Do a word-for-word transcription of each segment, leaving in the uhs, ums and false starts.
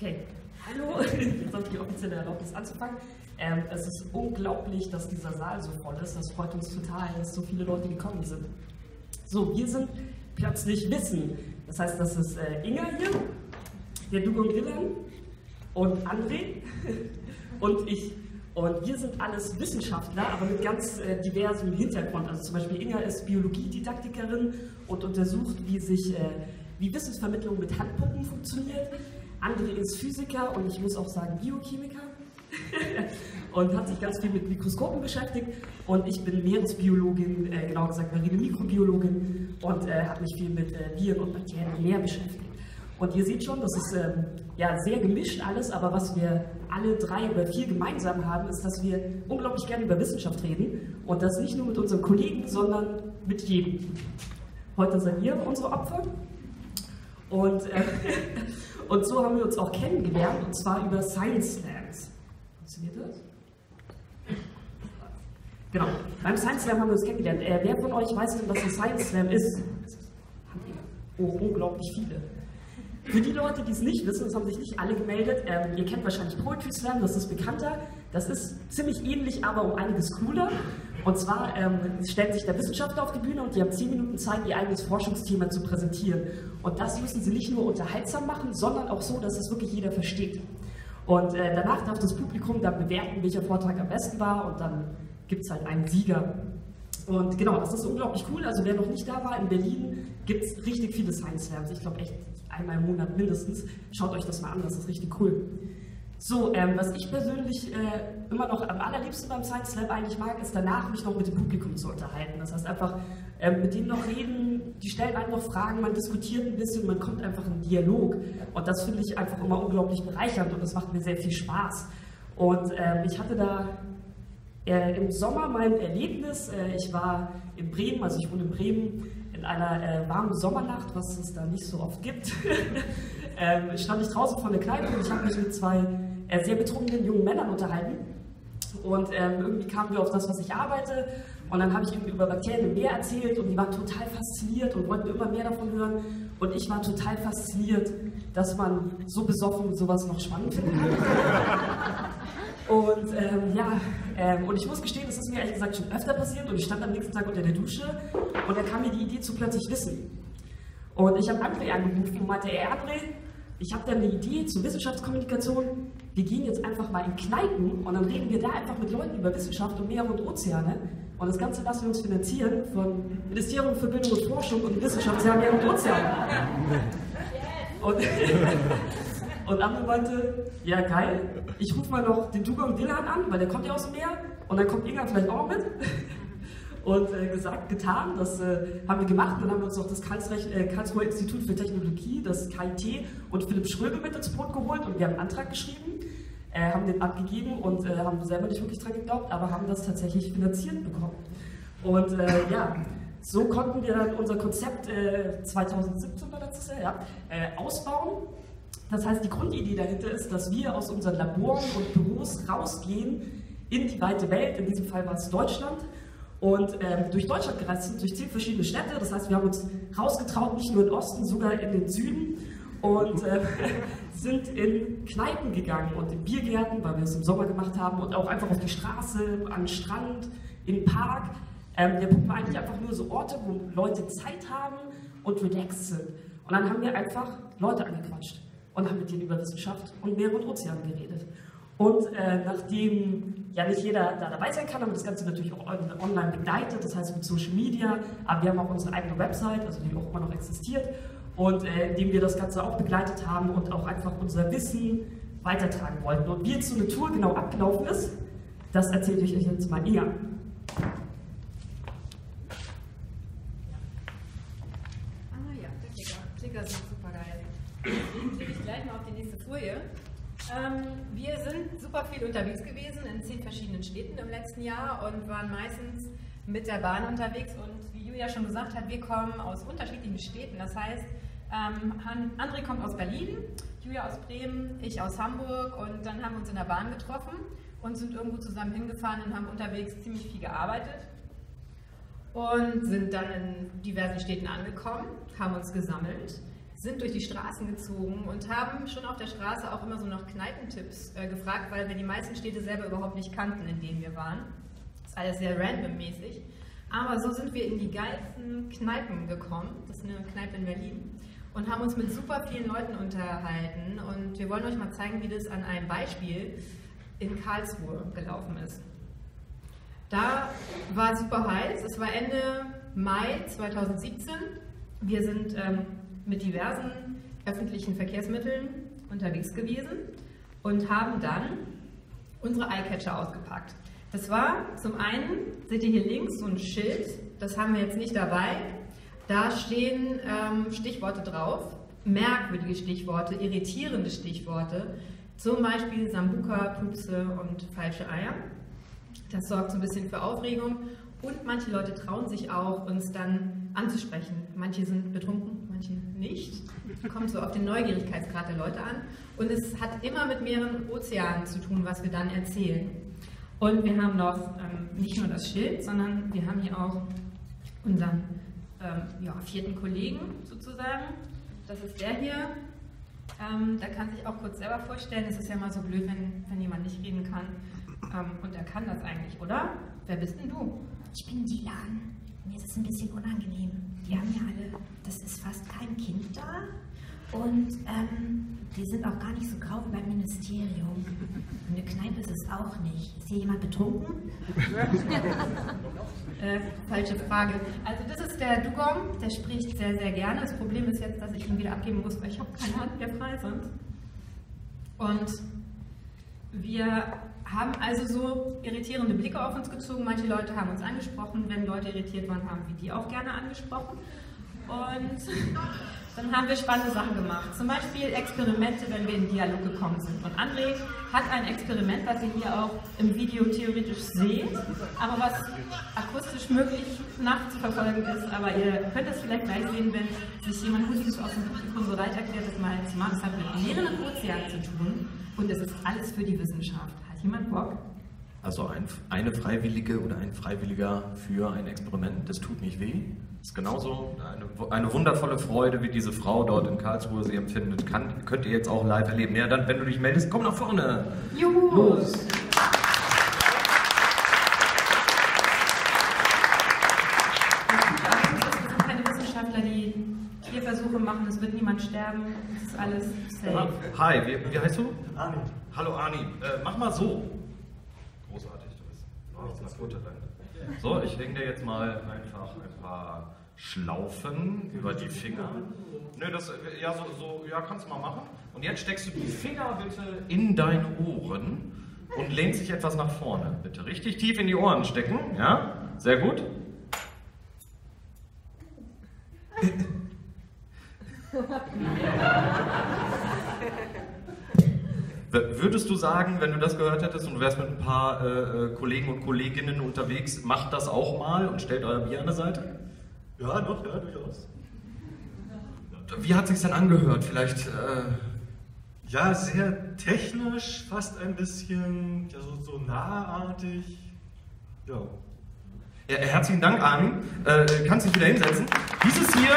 Okay, hallo, jetzt habe ich die offizielle Erlaubnis anzufangen. Ähm, es ist unglaublich, dass dieser Saal so voll ist. Das freut uns total, dass so viele Leute gekommen sind. So, wir sind plötzlich Wissen. Das heißt, das ist äh, Inga hier, der Dugong Dylan und André und ich. Und wir sind alles Wissenschaftler, aber mit ganz äh, diversem Hintergrund. Also zum Beispiel Inga ist Biologiedidaktikerin und untersucht, wie sich äh, wie Wissensvermittlung mit Handpuppen funktioniert. André ist Physiker und ich muss auch sagen Biochemiker und hat sich ganz viel mit Mikroskopen beschäftigt. Und ich bin Meeresbiologin, äh, genau gesagt marine Mikrobiologin und äh, habe mich viel mit äh, Viren und Bakterien im Meer beschäftigt. Und ihr seht schon, das ist ähm, ja, sehr gemischt alles, aber was wir alle drei oder vier gemeinsam haben, ist, dass wir unglaublich gerne über Wissenschaft reden. Und das nicht nur mit unseren Kollegen, sondern mit jedem. Heute seid ihr unsere Opfer. Und, äh, und so haben wir uns auch kennengelernt, und zwar über Science Slams. Funktioniert das? Genau, beim Science Slam haben wir uns kennengelernt. Äh, wer von euch weiß denn, was ein Science Slam ist? Oh, unglaublich viele. Für die Leute, die es nicht wissen, das haben sich nicht alle gemeldet, ähm, ihr kennt wahrscheinlich Poetry Slam, das ist bekannter. Das ist ziemlich ähnlich, aber um einiges cooler. Und zwar ähm, stellt sich der Wissenschaftler auf die Bühne und die haben zehn Minuten Zeit, ihr eigenes Forschungsthema zu präsentieren. Und das müssen sie nicht nur unterhaltsam machen, sondern auch so, dass es wirklich jeder versteht. Und äh, danach darf das Publikum dann bewerten, welcher Vortrag am besten war, und dann gibt es halt einen Sieger. Und genau, das ist unglaublich cool. Also wer noch nicht da war, in Berlin gibt es richtig viele Science Slams. Ich glaube echt einmal im Monat mindestens. Schaut euch das mal an, das ist richtig cool. So, ähm, was ich persönlich äh, immer noch am allerliebsten beim Science Slam eigentlich mag, ist danach mich noch mit dem Publikum zu unterhalten. Das heißt einfach ähm, mit denen noch reden, die stellen einem noch Fragen, man diskutiert ein bisschen, man kommt einfach in Dialog. Und das finde ich einfach immer unglaublich bereichernd und das macht mir sehr viel Spaß. Und ähm, ich hatte da Äh, im Sommer mein Erlebnis, äh, ich war in Bremen, also ich wohne in Bremen, in einer äh, warmen Sommernacht, was es da nicht so oft gibt, ähm, stand ich draußen vor der Kneipe und ich habe mich mit zwei äh, sehr betrunkenen jungen Männern unterhalten. Und ähm, irgendwie kamen wir auf das, was ich arbeite, und dann habe ich ihnen über Bakterien im Meer erzählt und die waren total fasziniert und wollten immer mehr davon hören. Und ich war total fasziniert, dass man so besoffen sowas noch spannend finden kann. Und ähm, ja, ähm, und ich muss gestehen, das ist mir ehrlich gesagt schon öfter passiert, und ich stand am nächsten Tag unter der Dusche und da kam mir die Idee zu plötzlich Wissen. Und ich habe André angerufen und meinte, ey André, ich habe da eine Idee zur Wissenschaftskommunikation, wir gehen jetzt einfach mal in Kneipen und dann reden wir da einfach mit Leuten über Wissenschaft und Meere und Ozeane. Und das Ganze lassen wir uns finanzieren von Ministerium für Bildung und Forschung und Wissenschaft, ja, Meere und Ozeane. Und Und André meinte, ja geil, ich rufe mal noch den Dugong Dylan an, weil der kommt ja aus dem Meer, und dann kommt Inga vielleicht auch noch mit. Und äh, gesagt, getan, das äh, haben wir gemacht. Und dann haben wir uns noch das Karlsreich, äh, Karlsruher Institut für Technologie, das K I T, und Philipp Schröbel mit ins Boot geholt, und wir haben einen Antrag geschrieben, äh, haben den abgegeben und äh, haben selber nicht wirklich dran geglaubt, aber haben das tatsächlich finanziert bekommen. Und äh, ja, so konnten wir dann unser Konzept äh, zweitausendsiebzehn war letztes Jahr, ja, äh, ausbauen. Das heißt, die Grundidee dahinter ist, dass wir aus unseren Laboren und Büros rausgehen in die weite Welt, in diesem Fall war es Deutschland, und ähm, durch Deutschland gereist sind, durch zehn verschiedene Städte. Das heißt, wir haben uns rausgetraut, nicht nur in den Osten, sogar in den Süden, und äh, sind in Kneipen gegangen und in Biergärten, weil wir es im Sommer gemacht haben, und auch einfach auf die Straße, an den Strand, in den Park. Ähm, der Punkt war eigentlich einfach nur so Orte, wo Leute Zeit haben und relaxed sind. Und dann haben wir einfach Leute angequatscht und haben mit denen über Wissenschaft und Meere und Ozeane geredet. Und äh, nachdem ja nicht jeder da dabei sein kann, haben wir das Ganze natürlich auch online begleitet, das heißt mit Social Media, aber wir haben auch unsere eigene Website, also die auch immer noch existiert, und äh, indem wir das Ganze auch begleitet haben und auch einfach unser Wissen weitertragen wollten. Und wie jetzt so eine Tour genau abgelaufen ist, das erzähle ich euch jetzt mal eher. Ah ja, der Klicker. Klicker sind super geil. Dann klicke ich gleich mal auf die nächste Folie. Ähm, wir sind super viel unterwegs gewesen in zehn verschiedenen Städten im letzten Jahr und waren meistens mit der Bahn unterwegs, und wie Julia schon gesagt hat, wir kommen aus unterschiedlichen Städten. Das heißt, ähm, André kommt aus Berlin, Julia aus Bremen, ich aus Hamburg, und dann haben wir uns in der Bahn getroffen und sind irgendwo zusammen hingefahren und haben unterwegs ziemlich viel gearbeitet und sind dann in diversen Städten angekommen, haben uns gesammelt, sind durch die Straßen gezogen und haben schon auf der Straße auch immer so nach Kneipentipps äh, gefragt, weil wir die meisten Städte selber überhaupt nicht kannten, in denen wir waren. Das ist alles sehr random-mäßig. Aber so sind wir in die geilsten Kneipen gekommen. Das ist eine Kneipe in Berlin. Und haben uns mit super vielen Leuten unterhalten. Und wir wollen euch mal zeigen, wie das an einem Beispiel in Karlsruhe gelaufen ist. Da war es super heiß. Es war Ende Mai zweitausendsiebzehn. Wir sind ähm, mit diversen öffentlichen Verkehrsmitteln unterwegs gewesen und haben dann unsere Eyecatcher ausgepackt. Das war zum einen, seht ihr hier links, so ein Schild, das haben wir jetzt nicht dabei. Da stehen ähm, Stichworte drauf, merkwürdige Stichworte, irritierende Stichworte, zum Beispiel Sambuka, Pupse und falsche Eier. Das sorgt so ein bisschen für Aufregung und manche Leute trauen sich auch, uns dann anzusprechen. Manche sind betrunken, manche nicht. Kommt so auf den Neugierigkeitsgrad der Leute an. Und es hat immer mit mehreren Ozeanen zu tun, was wir dann erzählen. Und wir haben noch ähm, nicht nur das Schild, sondern wir haben hier auch unseren ähm, ja, vierten Kollegen sozusagen. Das ist der hier. Ähm, der kann sich auch kurz selber vorstellen. Es ist ja mal so blöd, wenn, wenn jemand nicht reden kann. Ähm, und er kann das eigentlich, oder? Wer bist denn du? Ich bin Dilan. Mir ist es ein bisschen unangenehm. Die haben ja alle, das ist fast kein Kind da. Und ähm, die sind auch gar nicht so grau wie beim Ministerium. Eine Kneipe ist es auch nicht. Ist hier jemand betrunken? äh, falsche Frage. Also das ist der Dugong, der spricht sehr, sehr gerne. Das Problem ist jetzt, dass ich ihn wieder abgeben muss, weil ich habe keine Hand mehr frei sonst. Und wir haben also so irritierende Blicke auf uns gezogen. Manche Leute haben uns angesprochen. Wenn Leute irritiert waren, haben wir die auch gerne angesprochen. Und dann haben wir spannende Sachen gemacht. Zum Beispiel Experimente, wenn wir in Dialog gekommen sind. Und André hat ein Experiment, was ihr hier auch im Video theoretisch seht, aber was akustisch möglich nachzuverfolgen ist. Aber ihr könnt es vielleicht gleich sehen, wenn sich jemand Mutiges aus dem Publikum bereit erklärt, das mal zu machen. Es hat mit mehreren Ozeanen zu tun und es ist alles für die Wissenschaft. Hat jemand Bock? Also ein, eine Freiwillige oder ein Freiwilliger für ein Experiment, das tut nicht weh. Das ist genauso eine, eine wundervolle Freude, wie diese Frau dort in Karlsruhe sie empfindet. Kann, könnt ihr jetzt auch live erleben. Ja, dann, wenn du dich meldest, komm nach vorne. Juhu! Los! Wir sind keine Wissenschaftler, die Tierversuche machen, es wird niemand sterben, es ist alles safe. Hi, wie, wie heißt du? Arni. Hallo Arni, äh, mach mal so. Großartig, du bist nichts nach Futterland. So, ich hänge dir jetzt mal einfach ein paar Schlaufen über die Finger. Nö, das, ja, so, so, ja, kannst du mal machen. Und jetzt steckst du die Finger bitte in deine Ohren und lehnst dich etwas nach vorne. Bitte richtig tief in die Ohren stecken, ja? Sehr gut. Würdest du sagen, wenn du das gehört hättest und du wärst mit ein paar äh, Kollegen und Kolleginnen unterwegs, macht das auch mal und stellt euer Bier an der Seite? Ja, doch, ja, durchaus. Wie hat es sich denn angehört? Vielleicht... Äh ja, sehr technisch, fast ein bisschen ja, so, so nahartig. Ja. ja. Herzlichen Dank, Armin. Äh, kannst dich wieder hinsetzen. Dieses hier...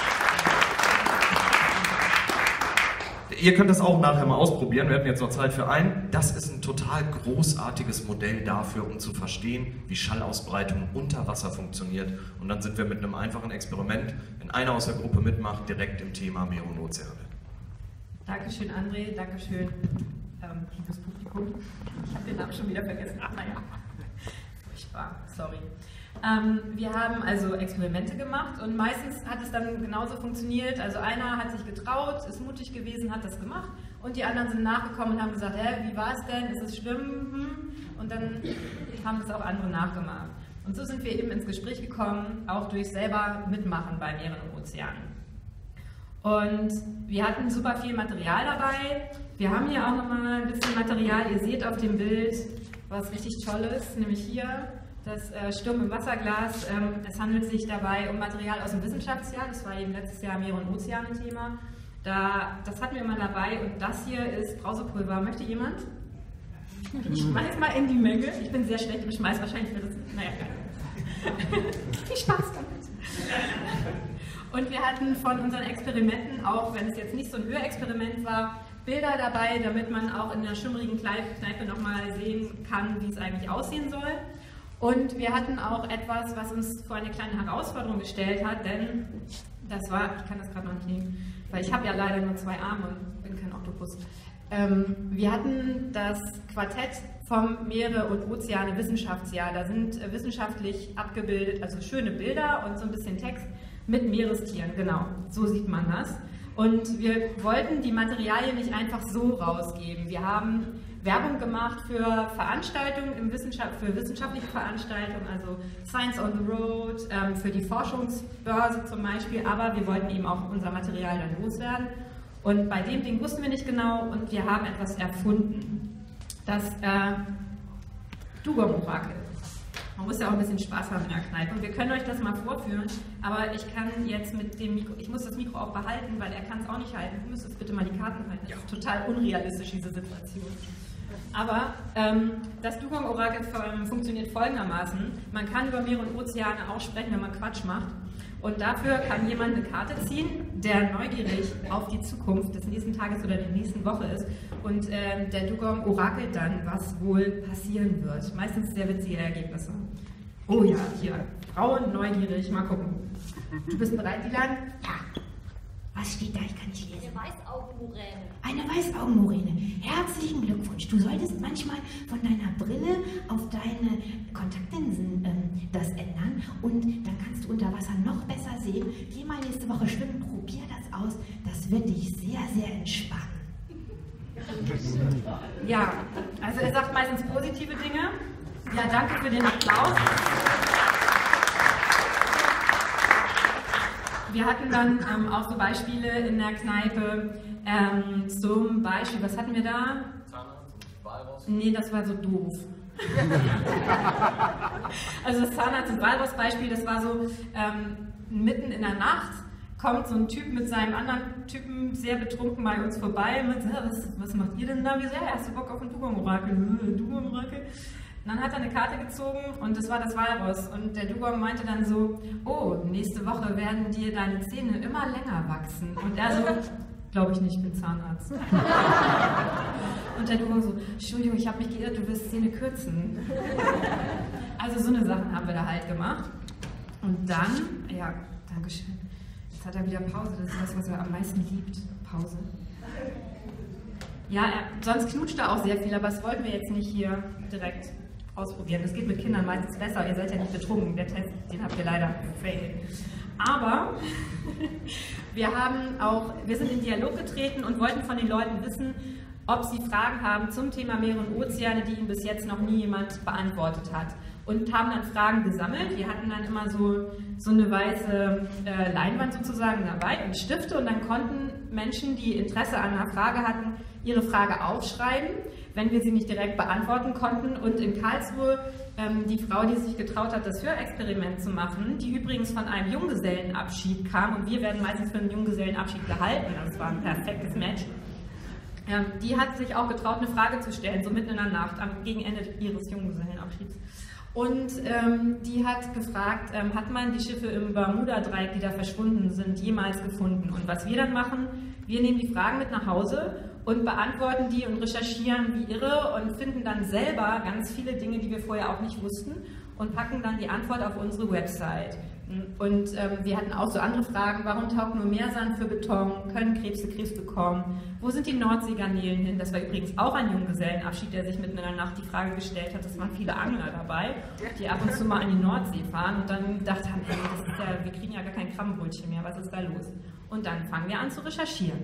Ihr könnt das auch nachher mal ausprobieren, wir hatten jetzt noch Zeit für einen. Das ist ein total großartiges Modell dafür, um zu verstehen, wie Schallausbreitung unter Wasser funktioniert. Und dann sind wir mit einem einfachen Experiment, wenn einer aus der Gruppe mitmacht, direkt im Thema Meere und Ozeane. Dankeschön, André, Dankeschön, ähm, liebes Publikum. Ich habe den Namen schon wieder vergessen. Ach, naja, furchtbar, sorry. Ähm, wir haben also Experimente gemacht und meistens hat es dann genauso funktioniert. Also einer hat sich getraut, ist mutig gewesen, hat das gemacht und die anderen sind nachgekommen und haben gesagt, hä, wie war es denn, ist es schlimm? Und dann haben das auch andere nachgemacht. Und so sind wir eben ins Gespräch gekommen, auch durch selber mitmachen bei Meeren und Ozeanen. Und wir hatten super viel Material dabei. Wir haben hier auch nochmal ein bisschen Material. Ihr seht auf dem Bild was richtig Tolles, nämlich hier das äh, Sturm im Wasserglas. Ähm, es handelt sich dabei um Material aus dem Wissenschaftsjahr. Das war eben letztes Jahr Meere und Ozeane Thema. Da, das hatten wir mal dabei und das hier ist Brausepulver. Möchte jemand? Ich schmeiß mal in die Menge. Ich bin sehr schlecht im Schmeiß, wahrscheinlich wird das. Naja, viel Spaß damit. Und wir hatten von unseren Experimenten, auch wenn es jetzt nicht so ein Hörexperiment war, Bilder dabei, damit man auch in der schummrigen Kneipe nochmal sehen kann, wie es eigentlich aussehen soll. Und wir hatten auch etwas, was uns vor eine kleine Herausforderung gestellt hat, denn das war, ich kann das gerade noch nicht nehmen, weil ich habe ja leider nur zwei Arme und bin kein Oktopus. Ähm, wir hatten das Quartett vom Meere und Ozeane Wissenschaftsjahr. Da sind äh, wissenschaftlich abgebildet, also schöne Bilder und so ein bisschen Text mit Meerestieren, genau, so sieht man das. Und wir wollten die Materialien nicht einfach so rausgeben. Wir haben Werbung gemacht für Veranstaltungen, im Wissenschaft, für wissenschaftliche Veranstaltungen, also Science on the Road, ähm, für die Forschungsbörse zum Beispiel, aber wir wollten eben auch unser Material dann loswerden. Und bei dem Ding wussten wir nicht genau und wir haben etwas erfunden. Das äh, Dugong-Orakel. Man muss ja auch ein bisschen Spaß haben in der Kneipe. Und wir können euch das mal vorführen, aber ich kann jetzt mit dem Mikro, ich muss das Mikro auch behalten, weil er kann es auch nicht halten. Du müsstest bitte mal die Karten halten. Das ist total unrealistisch, diese Situation. Aber ähm, das Dugong-Orakel funktioniert folgendermaßen. Man kann über Meere und Ozeane auch sprechen, wenn man Quatsch macht. Und dafür kann jemand eine Karte ziehen, der neugierig auf die Zukunft des nächsten Tages oder der nächsten Woche ist. Und ähm, der Dugong orakelt dann, was wohl passieren wird. Meistens sehr witzige Ergebnisse. Oh ja, hier, Frauen neugierig, mal gucken. Du bist bereit, Dilan? Ja. Was steht da? Ich kann nicht lesen. Eine Weißaugenmuräne. Eine Weißaugenmuräne. Herzlichen Glückwunsch. Du solltest manchmal von deiner Brille auf deine Kontaktlinsen ähm, das ändern und dann kannst du unter Wasser noch besser sehen. Geh mal nächste Woche schwimmen, probier das aus. Das wird dich sehr, sehr entspannen. Ja, also er sagt meistens positive Dinge. Ja, danke für den Applaus. Wir hatten dann ähm, auch so Beispiele in der Kneipe, ähm, zum Beispiel, was hatten wir da? Zahnarzt und Walross? Nee, das war so doof. Also das Zahnarzt- und Walross-Beispiel, das war so, ähm, mitten in der Nacht kommt so ein Typ mit seinem anderen Typen sehr betrunken bei uns vorbei und sagt, was, was macht ihr denn da? Wir sagen, ja, hast du Bock auf ein Dugong-Orakel? Dugong-Orakel? Dann hat er eine Karte gezogen und das war das Walross. Und der Dugong meinte dann so, oh, nächste Woche werden dir deine Zähne immer länger wachsen. Und er so, glaube ich nicht, ich bin Zahnarzt. Und der Dugong so, Entschuldigung, ich habe mich geirrt, du willst Zähne kürzen. Also so eine Sachen haben wir da halt gemacht. Und dann, ja, Dankeschön. Jetzt hat er wieder Pause, das ist das, was er am meisten liebt, Pause. Ja, er, sonst knutscht er auch sehr viel, aber das wollten wir jetzt nicht hier direkt ausprobieren. Das geht mit Kindern meistens besser, ihr seid ja nicht betrunken, der Test, den habt ihr leider gefailt. Aber wir haben auch, wir sind in Dialog getreten und wollten von den Leuten wissen, ob sie Fragen haben zum Thema Meere und Ozeane, die ihnen bis jetzt noch nie jemand beantwortet hat. Und haben dann Fragen gesammelt. Wir hatten dann immer so, so eine weiße äh, Leinwand sozusagen dabei und Stifte und dann konnten Menschen, die Interesse an einer Frage hatten, ihre Frage aufschreiben, wenn wir sie nicht direkt beantworten konnten. Und in Karlsruhe, ähm, die Frau, die sich getraut hat, das Hörexperiment zu machen, die übrigens von einem Junggesellenabschied kam und wir werden meistens für einen Junggesellenabschied gehalten, das war ein perfektes Match. Ähm, die hat sich auch getraut, eine Frage zu stellen, so mitten in der Nacht, am Gegenende ihres Junggesellenabschieds. Und ähm, die hat gefragt, ähm, hat man die Schiffe im Bermuda-Dreieck, die da verschwunden sind, jemals gefunden? Und was wir dann machen, wir nehmen die Fragen mit nach Hause und beantworten die und recherchieren wie irre und finden dann selber ganz viele Dinge, die wir vorher auch nicht wussten und packen dann die Antwort auf unsere Website. Und ähm, wir hatten auch so andere Fragen, warum taugt nur Meersand für Beton, können Krebse Krebs bekommen, wo sind die Nordseegarnelen hin? Das war übrigens auch ein Junggesellenabschied, der sich mitten in der Nacht die Frage gestellt hat, es waren viele Angler dabei, die ab und zu mal an die Nordsee fahren und dann gedacht haben, hey, das ist ja, wir kriegen ja gar kein Krabbenbrötchen mehr, was ist da los? Und dann fangen wir an zu recherchieren.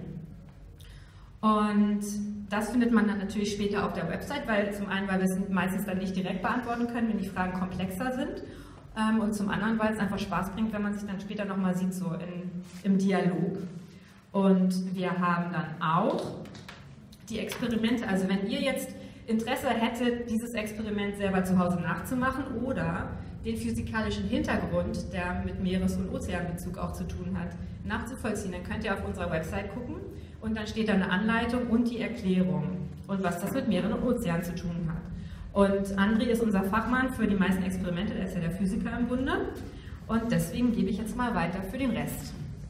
Und das findet man dann natürlich später auf der Website, weil zum einen, weil wir es meistens dann nicht direkt beantworten können, wenn die Fragen komplexer sind. Und zum anderen, weil es einfach Spaß bringt, wenn man sich dann später nochmal sieht, so in, im Dialog. Und wir haben dann auch die Experimente, also wenn ihr jetzt Interesse hättet, dieses Experiment selber zu Hause nachzumachen oder den physikalischen Hintergrund, der mit Meeres- und Ozeanbezug auch zu tun hat, nachzuvollziehen, dann könnt ihr auf unserer Website gucken und dann steht da eine Anleitung und die Erklärung und was das mit Meeren und Ozeanen zu tun hat. Und André ist unser Fachmann für die meisten Experimente, der ist ja der Physiker im Bunde. Und deswegen gebe ich jetzt mal weiter für den Rest.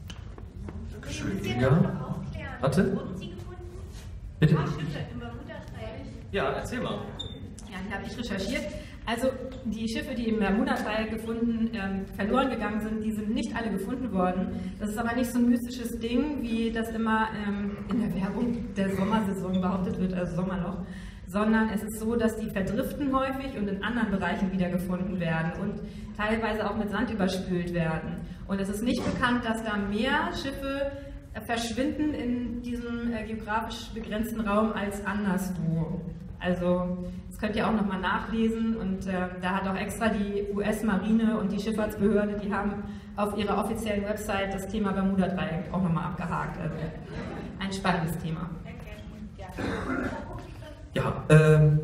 Entschuldigung. Warte. Bitte. Ja, erzähl mal. Ja, die habe ich recherchiert. Also die Schiffe, die im Bermuda-Dreieck gefunden, ähm, verloren gegangen sind, die sind nicht alle gefunden worden. Das ist aber nicht so ein mystisches Ding, wie das immer ähm, in der Werbung der Sommersaison behauptet wird, also Sommerloch, sondern es ist so, dass die verdriften häufig und in anderen Bereichen wiedergefunden werden und teilweise auch mit Sand überspült werden. Und es ist nicht bekannt, dass da mehr Schiffe äh, verschwinden in diesem äh, geografisch begrenzten Raum als anderswo. Also das könnt ihr auch nochmal nachlesen und äh, da hat auch extra die U S-Marine und die Schifffahrtsbehörde, die haben auf ihrer offiziellen Website das Thema Bermuda-Dreieck auch nochmal abgehakt. Also ein spannendes Thema. Ja, ähm,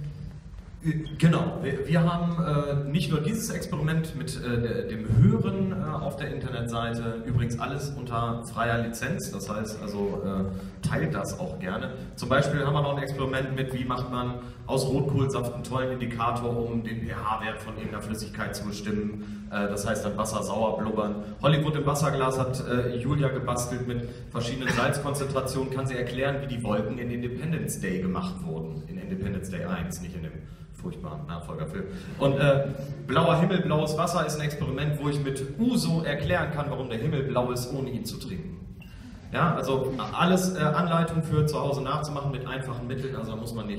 genau. Wir, wir haben äh, nicht nur dieses Experiment mit äh, dem Hören äh, auf der Internetseite, übrigens alles unter freier Lizenz, das heißt also äh, teilt das auch gerne. Zum Beispiel haben wir noch ein Experiment mit, wie macht man aus Rotkohlsaft einen tollen Indikator, um den pH-Wert von irgendeiner Flüssigkeit zu bestimmen. Äh, das heißt dann Wasser sauer blubbern. Hollywood im Wasserglas hat äh, Julia gebastelt mit verschiedenen Salzkonzentrationen, kann sie erklären, wie die Wolken in Independence Day gemacht wurden. In Independence Day eins, nicht in dem furchtbaren Nachfolgerfilm. Und äh, blauer Himmel, blaues Wasser ist ein Experiment, wo ich mit Uso erklären kann, warum der Himmel blau ist, ohne ihn zu trinken. Ja, also alles äh, Anleitung für zu Hause nachzumachen mit einfachen Mitteln, also da muss man nicht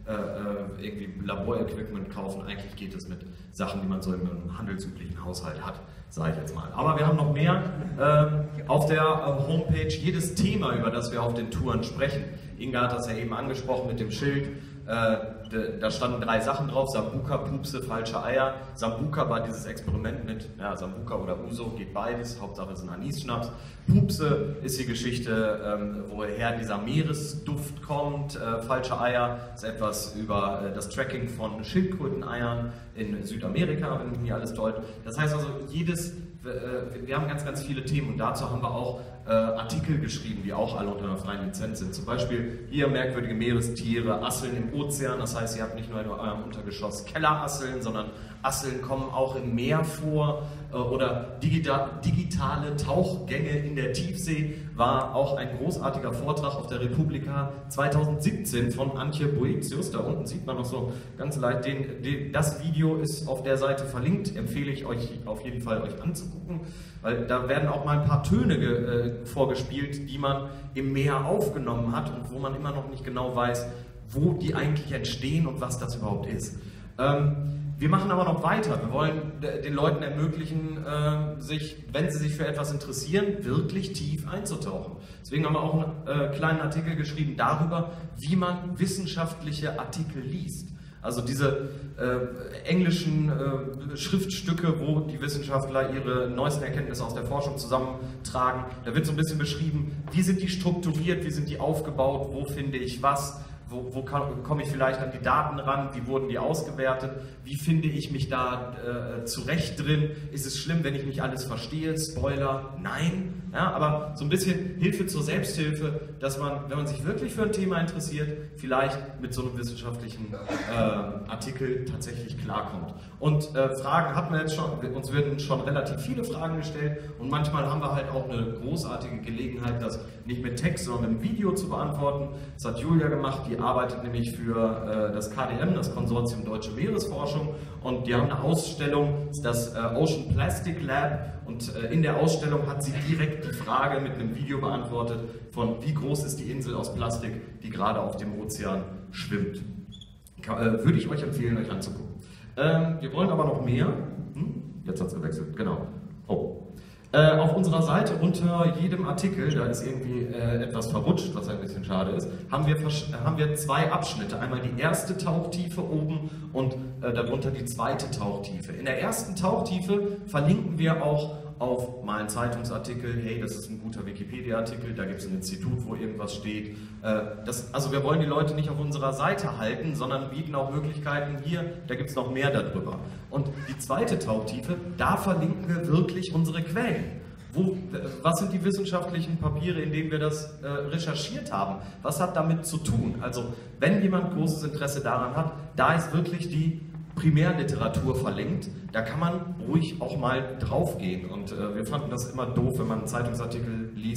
äh, irgendwie Laborequipment kaufen, eigentlich geht es mit Sachen, die man so im handelsüblichen Haushalt hat, sage ich jetzt mal. Aber wir haben noch mehr äh, auf der äh, Homepage, jedes Thema, über das wir auf den Touren sprechen. Inga hat das ja eben angesprochen mit dem Schild. Äh, da standen drei Sachen drauf: Sambuca, Pupse, falsche Eier. Sambuca war dieses Experiment mit ja, Sambuca oder Uso, geht beides, Hauptsache ist ein Anis-Schnaps. Pupse ist die Geschichte, ähm, woher dieser Meeresduft kommt. Äh, falsche Eier ist etwas über äh, das Tracking von Schildkröteneiern in Südamerika, wenn mich nicht alles täuscht. Das heißt also, jedes, äh, wir haben ganz, ganz viele Themen und dazu haben wir auch äh, Artikel geschrieben, die auch alle unter einer freien Lizenz sind. Zum Beispiel hier merkwürdige Meerestiere, Asseln im Ozean. Das heißt, ihr habt nicht nur in eurem Untergeschoss Kellerasseln, sondern Asseln kommen auch im Meer vor. Äh, oder digita digitale Tauchgänge in der Tiefsee war auch ein großartiger Vortrag auf der Republika zweitausendsiebzehn von Antje Boetius. Da unten sieht man noch so ganz leicht, den, den, das Video ist auf der Seite verlinkt, empfehle ich euch auf jeden Fall euch anzugucken, weil da werden auch mal ein paar Töne ge, äh, vorgespielt, die man im Meer aufgenommen hat und wo man immer noch nicht genau weiß, wo die eigentlich entstehen und was das überhaupt ist. Ähm, wir machen aber noch weiter. Wir wollen den Leuten ermöglichen, äh, sich, wenn sie sich für etwas interessieren, wirklich tief einzutauchen. Deswegen haben wir auch einen äh, kleinen Artikel geschrieben darüber, wie man wissenschaftliche Artikel liest. Also diese äh, englischen äh, Schriftstücke, wo die Wissenschaftler ihre neuesten Erkenntnisse aus der Forschung zusammentragen. Da wird so ein bisschen beschrieben, wie sind die strukturiert, wie sind die aufgebaut, wo finde ich was. Wo, wo komme ich vielleicht an die Daten ran? Wie wurden die ausgewertet? Wie finde ich mich da äh, zurecht drin? Ist es schlimm, wenn ich nicht alles verstehe? Spoiler, nein. Ja, aber so ein bisschen Hilfe zur Selbsthilfe, dass man, wenn man sich wirklich für ein Thema interessiert, vielleicht mit so einem wissenschaftlichen äh, Artikel tatsächlich klarkommt. Und äh, Fragen hatten wir jetzt schon, uns werden schon relativ viele Fragen gestellt und manchmal haben wir halt auch eine großartige Gelegenheit, das nicht mit Text, sondern mit Video zu beantworten. Das hat Julia gemacht, die arbeitet nämlich für äh, das K D M, das Konsortium Deutsche Meeresforschung, und die haben eine Ausstellung, das äh, Ocean Plastic Lab, und äh, in der Ausstellung hat sie direkt die Frage mit einem Video beantwortet von wie groß ist die Insel aus Plastik, die gerade auf dem Ozean schwimmt. Kann, äh, würde ich euch empfehlen, euch anzugucken. Ähm, wir wollen aber noch mehr. Hm? Jetzt hat es gewechselt, genau. Oh. Äh, auf unserer Seite unter jedem Artikel, da ist irgendwie äh, etwas verrutscht, was ein bisschen schade ist, haben wir, haben wir zwei Abschnitte. Einmal die erste Tauchtiefe oben und äh, darunter die zweite Tauchtiefe. In der ersten Tauchtiefe verlinken wir auch auf mal einen Zeitungsartikel, hey, das ist ein guter Wikipedia-Artikel, da gibt es ein Institut, wo irgendwas steht. Äh, das, also wir wollen die Leute nicht auf unserer Seite halten, sondern bieten auch Möglichkeiten, hier, da gibt es noch mehr darüber. Und die zweite Tauchtiefe, da verlinken wir wirklich unsere Quellen. Wo, was sind die wissenschaftlichen Papiere, in denen wir das äh, recherchiert haben? Was hat damit zu tun? Also wenn jemand großes Interesse daran hat, da ist wirklich die Primärliteratur verlinkt, da kann man ruhig auch mal draufgehen. Und äh, wir fanden das immer doof, wenn man einen Zeitungsartikel liest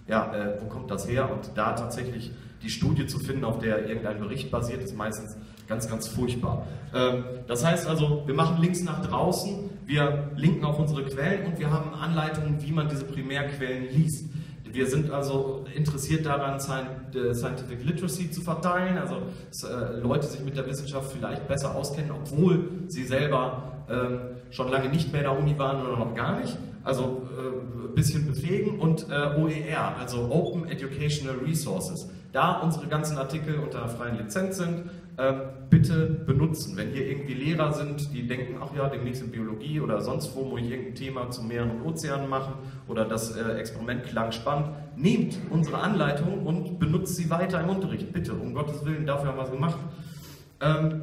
ja, äh, wo kommt das her? Und da tatsächlich die Studie zu finden, auf der irgendein Bericht basiert, ist meistens ganz, ganz furchtbar. Ähm, das heißt also, wir machen Links nach draußen, wir linken auf unsere Quellen und wir haben Anleitungen, wie man diese Primärquellen liest. Wir sind also interessiert daran, Scientific Literacy zu verteilen, also dass äh, Leute sich mit der Wissenschaft vielleicht besser auskennen, obwohl sie selber äh, schon lange nicht mehr in der Uni waren oder noch gar nicht. Also ein äh, bisschen befähigen und äh, O E R, also Open Educational Resources. Da unsere ganzen Artikel unter freien Lizenz sind, äh, bitte benutzen. Wenn hier irgendwie Lehrer sind, die denken, ach ja, demnächst in Biologie oder sonst wo, muss ich irgendein Thema zu Meeren und Ozeanen machen oder das äh, Experiment klang spannend, nehmt unsere Anleitung und benutzt sie weiter im Unterricht. Bitte, um Gottes Willen, dafür haben wir es gemacht. Ähm,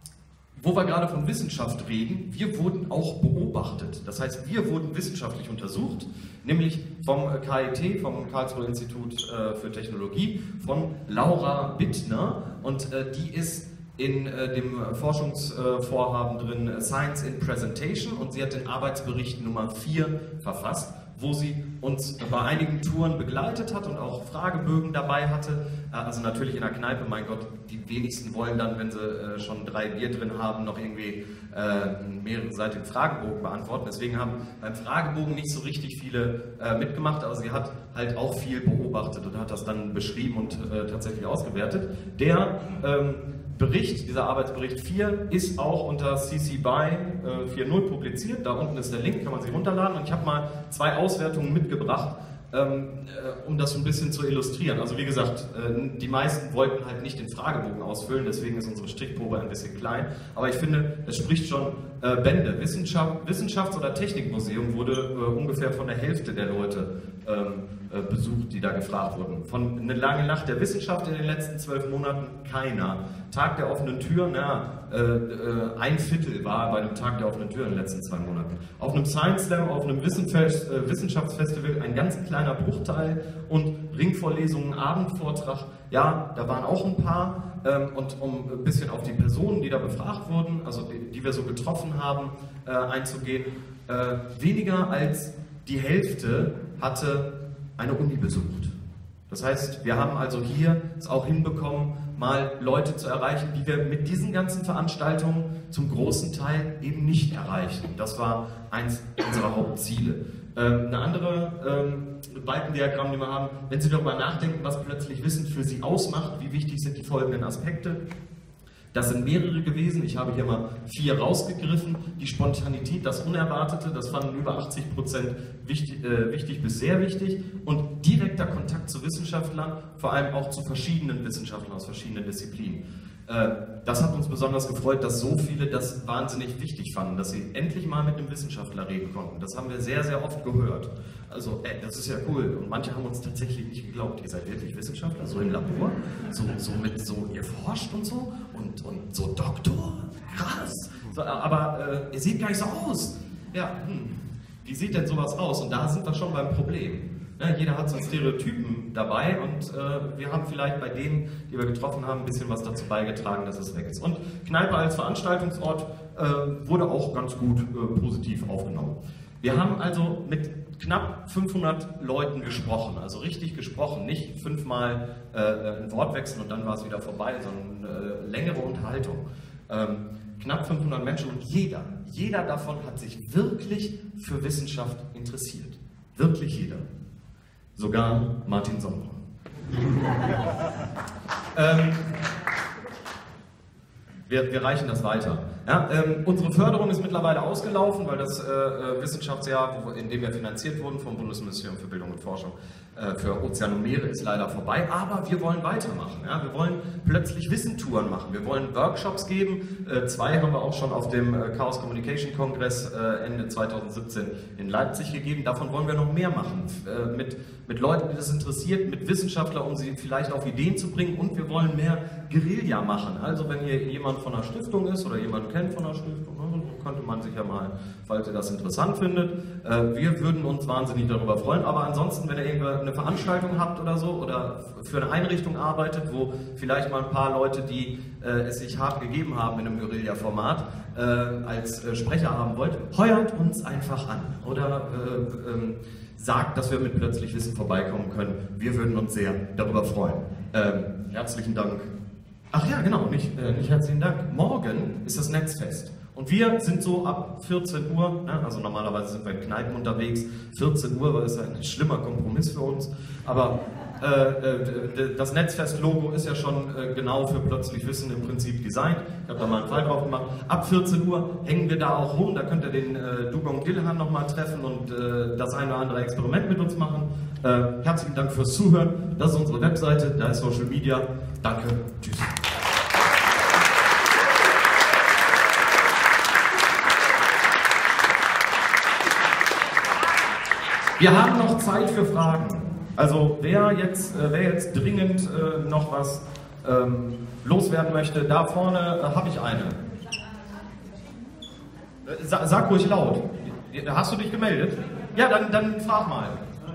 Wo wir gerade von Wissenschaft reden, wir wurden auch beobachtet. Das heißt, wir wurden wissenschaftlich untersucht, nämlich vom K I T, vom Karlsruher Institut für Technologie, von Laura Bittner. Und die ist in dem Forschungsvorhaben drin Science in Presentation und sie hat den Arbeitsbericht Nummer vier verfasst, wo sie uns bei einigen Touren begleitet hat und auch Fragebögen dabei hatte. Also natürlich in der Kneipe, mein Gott, die wenigsten wollen dann, wenn sie äh, schon drei Bier drin haben, noch irgendwie äh, einen mehrerenseitigen Fragebogen beantworten. Deswegen haben beim Fragebogen nicht so richtig viele äh, mitgemacht, aber sie hat halt auch viel beobachtet und hat das dann beschrieben und äh, tatsächlich ausgewertet. Der ähm, Bericht, dieser Arbeitsbericht vier, ist auch unter C C B Y äh, vier Punkt null publiziert. Da unten ist der Link, kann man sich runterladen. Und ich habe mal zwei Auswertungen mitgebracht, ähm, äh, um das ein bisschen zu illustrieren. Also wie gesagt, äh, die meisten wollten halt nicht den Fragebogen ausfüllen, deswegen ist unsere Strichprobe ein bisschen klein. Aber ich finde, es spricht schon äh, Bände. Wissenschaft, Wissenschafts- oder Technikmuseum wurde äh, ungefähr von der Hälfte der Leute ähm, äh, besucht, die da gefragt wurden. Von eine lange Nacht der Wissenschaft in den letzten zwölf Monaten keiner. Tag der offenen Türen, ja, äh, äh, ein Viertel war bei dem Tag der offenen Türen in den letzten zwei Monaten. Auf einem Science Slam, auf einem Wissenfest, äh, Wissenschaftsfestival ein ganz kleiner Bruchteil und Ringvorlesungen, Abendvortrag, ja, da waren auch ein paar. Ähm, und um ein bisschen auf die Personen, die da befragt wurden, also die, die wir so getroffen haben, äh, einzugehen, äh, weniger als die Hälfte hatte eine Uni besucht. Das heißt, wir haben also hier es auch hinbekommen, mal Leute zu erreichen, die wir mit diesen ganzen Veranstaltungen zum großen Teil eben nicht erreichen. Das war eins unserer Hauptziele. Ähm, eine andere ähm, Balkendiagramm, die wir haben, wenn Sie darüber nachdenken, was plötzlich Wissen für Sie ausmacht, wie wichtig sind die folgenden Aspekte. Das sind mehrere gewesen, ich habe hier mal vier rausgegriffen. Die Spontanität, das Unerwartete, das fanden über achtzig Prozent wichtig, äh, wichtig bis sehr wichtig. Und direkter Kontakt zu Wissenschaftlern, vor allem auch zu verschiedenen Wissenschaftlern aus verschiedenen Disziplinen. Äh, das hat uns besonders gefreut, dass so viele das wahnsinnig wichtig fanden, dass sie endlich mal mit einem Wissenschaftler reden konnten. Das haben wir sehr, sehr oft gehört. Also, ey, das ist ja cool. Und manche haben uns tatsächlich nicht geglaubt. Ihr seid wirklich Wissenschaftler, so im Labor, so, so mit so, ihr forscht und so und, und so Doktor, krass. So, aber äh, ihr seht gar nicht so aus. Ja, hm, wie sieht denn sowas aus? Und da sind wir schon beim Problem. Ja, jeder hat so Stereotypen dabei und äh, wir haben vielleicht bei denen, die wir getroffen haben, ein bisschen was dazu beigetragen, dass es weg ist. Und Kneipe als Veranstaltungsort äh, wurde auch ganz gut äh, positiv aufgenommen. Wir haben also mit knapp fünfhundert Leuten gesprochen, also richtig gesprochen, nicht fünfmal äh, ein Wortwechsel und dann war es wieder vorbei, sondern äh, längere Unterhaltung. Ähm, knapp fünfhundert Menschen und jeder, jeder davon hat sich wirklich für Wissenschaft interessiert. Wirklich jeder. Sogar Martin Sommer. ähm, wir, wir reichen das weiter. Ja, ähm, unsere Förderung ist mittlerweile ausgelaufen, weil das äh, Wissenschaftsjahr, wo, in dem wir finanziert wurden vom Bundesministerium für Bildung und Forschung äh, für Ozean und Meere, ist leider vorbei. Aber wir wollen weitermachen. Ja? Wir wollen plötzlich Wissentouren machen. Wir wollen Workshops geben. Äh, zwei haben wir auch schon auf dem äh, Chaos Communication Kongress äh, Ende zweitausendsiebzehn in Leipzig gegeben. Davon wollen wir noch mehr machen. Äh, mit, mit Leuten, die das interessiert, mit Wissenschaftlern, um sie vielleicht auf Ideen zu bringen. Und wir wollen mehr Guerilla machen. Also wenn hier jemand von einer Stiftung ist oder jemand kennt von einer Stiftung, ne, könnte man sich ja mal, falls ihr das interessant findet, äh, wir würden uns wahnsinnig darüber freuen. Aber ansonsten, wenn ihr irgendwie eine Veranstaltung habt oder so oder für eine Einrichtung arbeitet, wo vielleicht mal ein paar Leute, die äh, es sich hart gegeben haben in einem Guerilla-Format, äh, als äh, Sprecher haben wollt, heuert uns einfach an oder äh, ähm, sagt, dass wir mit Plötzlich Wissen vorbeikommen können. Wir würden uns sehr darüber freuen. Ähm, herzlichen Dank. Ach ja, genau, nicht, äh, nicht herzlichen Dank. Morgen ist das Netzfest. Und wir sind so ab vierzehn Uhr, ne, also normalerweise sind wir in Kneipen unterwegs, vierzehn Uhr, weil das ist ein schlimmer Kompromiss für uns, aber äh, das Netzfest-Logo ist ja schon äh, genau für Plötzlich Wissen im Prinzip designt. Ich habe da mal einen Fall drauf gemacht. Ab vierzehn Uhr hängen wir da auch rum, da könnt ihr den äh, Dugong Dilhan nochmal treffen und äh, das eine oder andere Experiment mit uns machen. Äh, herzlichen Dank fürs Zuhören, das ist unsere Webseite, da ist Social Media. Danke, tschüss. Wir haben noch Zeit für Fragen. Also wer jetzt, äh, wer jetzt dringend äh, noch was ähm, loswerden möchte, da vorne äh, habe ich eine. Äh, sa sag ruhig laut. Hast du dich gemeldet? Ja, dann, dann frag mal.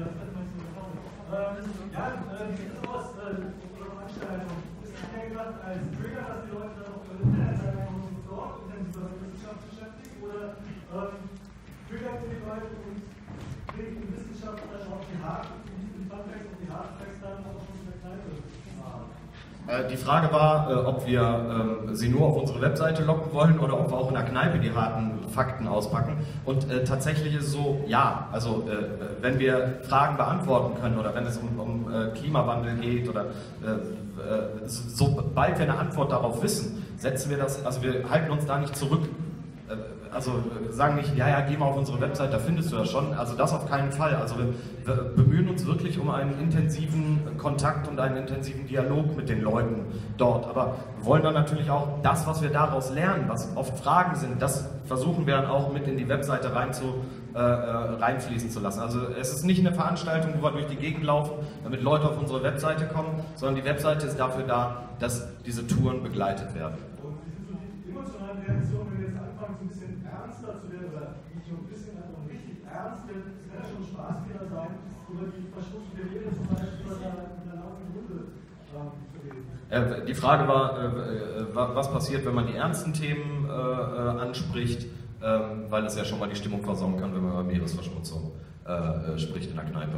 Ja, wie sieht es aus? Unsere Veranstaltung ist es mehr gedacht als Trigger, dass die Leute dann auch in der Zeit einfach dort intensiver mit Wissenschaft beschäftigen oder triggert die Leute und bringen die Wissenschaft dann auf die Haken, die Funfacts und die Hardfacts dann auch schon in der Kneipe haben? Die Frage war, äh, ob wir äh, Sie nur auf unsere Webseite locken wollen oder ob wir auch in der Kneipe die harten Fakten auspacken. Und äh, tatsächlich ist es so, ja, also äh, wenn wir Fragen beantworten können oder wenn es um, um äh, Klimawandel geht oder äh, äh, sobald wir eine Antwort darauf wissen, setzen wir das, also wir halten uns da nicht zurück. Äh, also sagen nicht, ja, ja, geh mal auf unsere Website, da findest du das schon. Also das auf keinen Fall. Also wir, wir bemühen uns wirklich um einen intensiven Kontakt und einen intensiven Dialog mit den Leuten dort. Aber wir wollen dann natürlich auch das, was wir daraus lernen, was oft Fragen sind, das versuchen wir dann auch mit in die Webseite rein zu, äh, reinfließen zu lassen. Also es ist nicht eine Veranstaltung, wo wir durch die Gegend laufen, damit Leute auf unsere Webseite kommen, sondern die Webseite ist dafür da, dass diese Touren begleitet werden. Und wie sind so die emotionalen Reaktionen, wenn wir jetzt anfangen, so ein bisschen ernster zu werden, oder nicht nur ein bisschen, einfach richtig ernst, es kann ja schon ein Spaßfehler sein, über die verschmutzte Rede zum Beispiel oder in der laufenden Runde ähm, zu reden. Die Frage war, was passiert, wenn man die ernsten Themen anspricht, weil es ja schon mal die Stimmung versauen kann, wenn man über Meeresverschmutzung spricht in der Kneipe.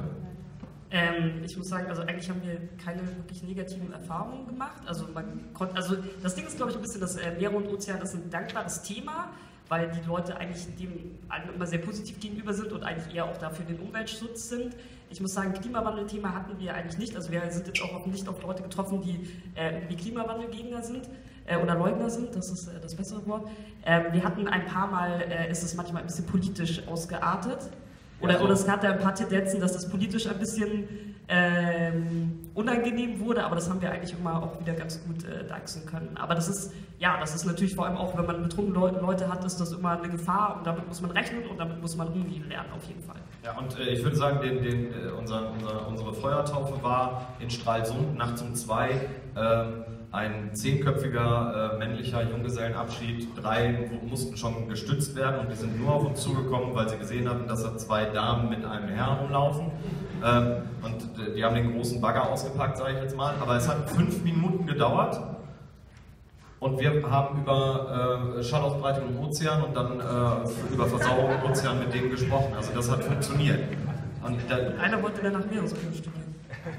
Ähm, ich muss sagen, also eigentlich haben wir keine wirklich negativen Erfahrungen gemacht. Also man konnte, also das Ding ist, glaube ich, ein bisschen, dass äh, Meere und Ozean ist ein dankbares Thema, weil die Leute eigentlich dem immer sehr positiv gegenüber sind und eigentlich eher auch dafür den Umweltschutz sind. Ich muss sagen, Klimawandel-Thema hatten wir eigentlich nicht. Also wir sind jetzt auch nicht auf Leute getroffen, die äh, irgendwie Klimawandelgegner sind äh, oder Leugner sind, das ist äh, das bessere Wort. Ähm, wir hatten ein paar Mal, äh, ist es manchmal ein bisschen politisch ausgeartet. Oder, ja, so. Oder es gab da ein paar Tendenzen, dass das politisch ein bisschen ähm, unangenehm wurde, aber das haben wir eigentlich immer auch wieder ganz gut äh, deichseln können. Aber das ist, ja, das ist natürlich vor allem auch, wenn man betrunkene Leute, Leute hat, ist das immer eine Gefahr und damit muss man rechnen und damit muss man umgehen lernen, auf jeden Fall. Ja, und äh, ich würde sagen, den, den, äh, unser, unser, unsere Feuertaufe war in Stralsund nachts um zwei. Ähm, Ein zehnköpfiger äh, männlicher Junggesellenabschied, drei mussten schon gestützt werden und die sind nur auf uns zugekommen, weil sie gesehen hatten, dass da zwei Damen mit einem Herrn rumlaufen. Ähm, und äh, die haben den großen Bagger ausgepackt, sage ich jetzt mal. Aber es hat fünf Minuten gedauert und wir haben über äh, Schallausbreitung im Ozean und dann äh, über Versauerung im Ozean mit denen gesprochen. Also das hat funktioniert. Und da, einer wollte dann nach Meeresökonomie studieren.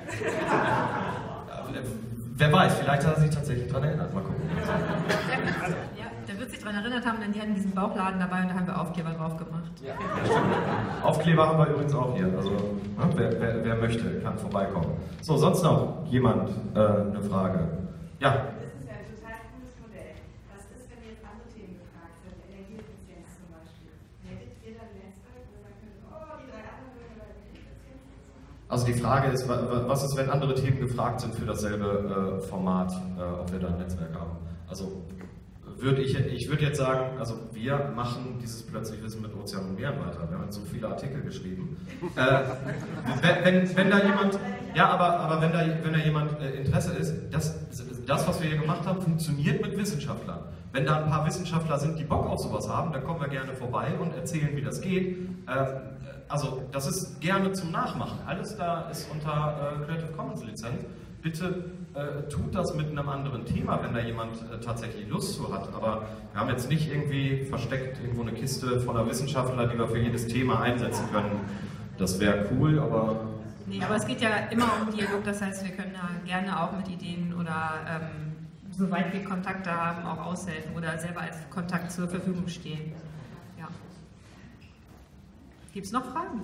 Wer weiß, vielleicht hat er sich tatsächlich daran erinnert. Mal gucken. Ja, der wird sich daran erinnert haben, denn die hatten diesen Bauchladen dabei und da haben wir Aufkleber drauf gemacht. Ja. Aufkleber haben wir übrigens auch hier. Also ne, wer, wer, wer möchte, kann vorbeikommen. So, sonst noch jemand äh, eine Frage? Ja. Das ist ja ein total cooles Modell. Was ist, wenn jetzt andere Themen gefragt sind? Energieeffizienz zum Beispiel. Hättet ihr dann ein Netzwerk, wo ihr sagen könnt, oh, die drei anderen würden über Energieeffizienz machen? Also die Frage ist, was ist, wenn andere Themen gefragt sind für dasselbe äh, Format, äh, ob wir da ein Netzwerk haben? Also würde ich, ich würde jetzt sagen, also wir machen dieses Plötzlich Wissen mit Ozean und Meeren weiter. Wir haben so viele Artikel geschrieben. Äh, wenn, wenn, wenn da jemand, ja, aber, aber wenn da, wenn da jemand äh, Interesse ist, das, das, was wir hier gemacht haben, funktioniert mit Wissenschaftlern. Wenn da ein paar Wissenschaftler sind, die Bock auf sowas haben, dann kommen wir gerne vorbei und erzählen, wie das geht. Äh, Also, das ist gerne zum Nachmachen. Alles da ist unter äh, Creative Commons Lizenz. Bitte äh, tut das mit einem anderen Thema, wenn da jemand äh, tatsächlich Lust zu hat. Aber wir haben jetzt nicht irgendwie versteckt irgendwo eine Kiste voller Wissenschaftler, die wir für jedes Thema einsetzen können. Das wäre cool, aber... Nee, aber es geht ja immer um Dialog, das heißt, wir können da gerne auch mit Ideen oder ähm, soweit wir Kontakte haben, auch aushelfen oder selber als Kontakt zur Verfügung stehen. Ja. Gibt es noch Fragen?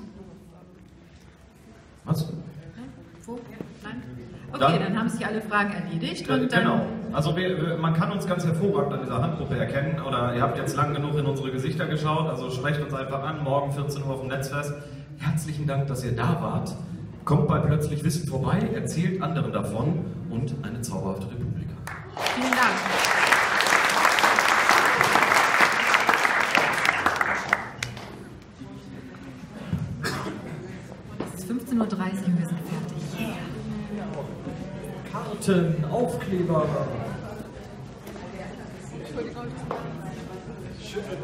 Was? Wo? Nein? Okay, Dann, dann haben sich alle Fragen erledigt. Äh, Und dann, genau. Also wir, wir, man kann uns ganz hervorragend an dieser Handgruppe erkennen. Oder ihr habt jetzt lang genug in unsere Gesichter geschaut. Also sprecht uns einfach an. Morgen vierzehn Uhr auf dem Netzfest. Herzlichen Dank, dass ihr da wart. Kommt bei Plötzlich Wissen vorbei, erzählt anderen davon und eine zauberhafte Republik. Vielen Dank. Es ist fünfzehn Uhr dreißig und wir sind fertig. Yeah. Karten, Aufkleber. Entschuldigung.